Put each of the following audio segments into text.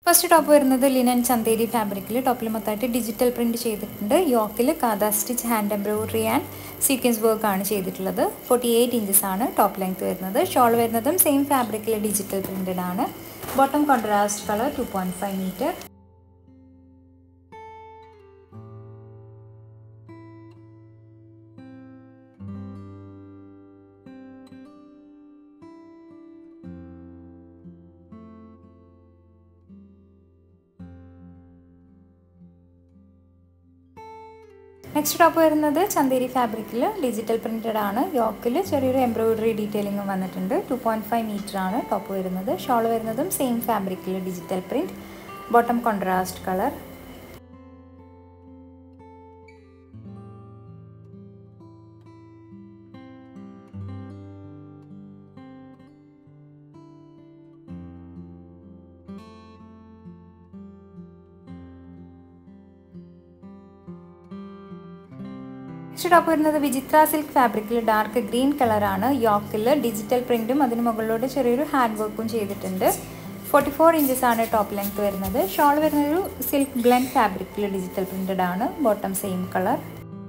First top വരുന്നത് linen Chanderi ഫാബ്രിക്കിൽ ടോപ്പിൽ മൊത്തമായിട്ട് ഡിജിറ്റൽ പ്രിൻറ്റ് ചെയ്തിട്ടുണ്ട്. യോക്കിൽ കാദാ stitch hand embroidery and sequence work ആണ് ചെയ്തിട്ടുള്ളത്. 48 ഇഞ്ചസ് ആണ് ടോപ്പ് ലെങ്ത് വരുന്നത്. ഷോൾ വരുന്നതും സെയിം ഫാബ്രിക്കിൽ ഡിജിറ്റൽ പ്രിൻറ്റഡ് ആണ്. Bottom contrast colour 2.5 metre. Next top വരുന്നത് ചന്തേരി ഫാബ്രിക്കിൽ ഡിജിറ്റൽ പ്രിൻറ്റഡ് ആണ്. യോക്കിൽ ചെറിയൊരു എംബ്രോയിഡറി ഡീറ്റെയിലിംഗും വന്നിട്ടുണ്ട്. 2.5 മീറ്റർ ആണ് ടോപ്പ് വരുന്നത്. ഷോൾ വരുന്നതും സെയിം ഫാബ്രിക്കിൽ digital print. Bottom contrast colour. Next top വരുന്നത് വിചിത്ര സിൽക്ക് ഫാബ്രിക്കിൽ ഡാർക്ക് ഗ്രീൻ കളറാണ്. യോക്കിൽ ഡിജിറ്റൽ പ്രിൻറ്റും അതിന് മുകളിലൂടെ ചെറിയൊരു ഹാൻഡ് വർക്കും ചെയ്തിട്ടുണ്ട്. 44 ഇഞ്ചസ് ആണ് ടോപ്പ് ലെങ്ത് വരുന്നത്. ഷോൾ വരുന്നൊരു സിൽക്ക് ബ്ലെൻഡ് ഫാബ്രിക്കിൽ ഡിജിറ്റൽ പ്രിൻറ്റഡ് ആണ്. Bottom same colour.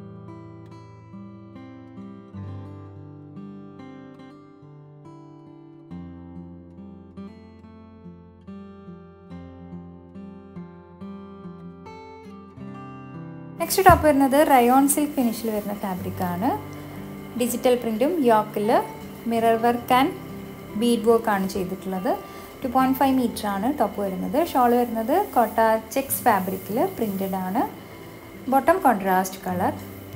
Next top വരുന്നത് റയോൺ സിൽക്ക് ഫിനിഷിൽ വരുന്ന ഫാബ്രിക്കാണ്. ഡിജിറ്റൽ പ്രിൻറ്റും യോക്കിൽ mirror work and bead work ആണ് ചെയ്തിട്ടുള്ളത്. 2.5 മീറ്റർ ആണ് ടോപ്പ് വരുന്നത്. ഷോൾ വരുന്നത് കോട്ട ചെക്സ് ഫാബ്രിക്കിൽ പ്രിൻറ്റഡ് ആണ്. Bottom contrast colour.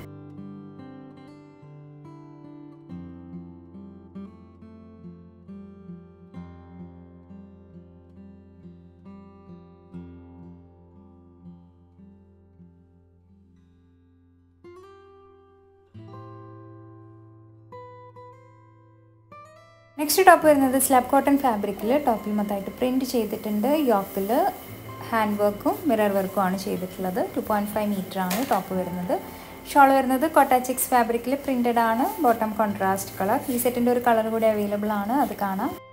Next top വരുന്നത് സ്ലബ് കോട്ടൺ ഫാബ്രിക്കിൽ ടോപ്പിൽ മൊത്തമായിട്ട് പ്രിൻറ്റ് ചെയ്തിട്ടുണ്ട്. യോക്കിൽ ഹാൻഡ് വർക്കും മിറർ വർക്കും ആണ് ചെയ്തിട്ടുള്ളത്. 2.5 മീറ്റർ ആണ് ടോപ്പ് വരുന്നത്. ഷോൾ വരുന്നത് കോട്ട ചെക്സ് ഫാബ്രിക്കിൽ പ്രിൻറ്റഡ് ആണ്. Bottom contrast colour. ഈ സെറ്റിൻ്റെ ഒരു കളർ കൂടി അവൈലബിൾ ആണ്, അത് കാണാം.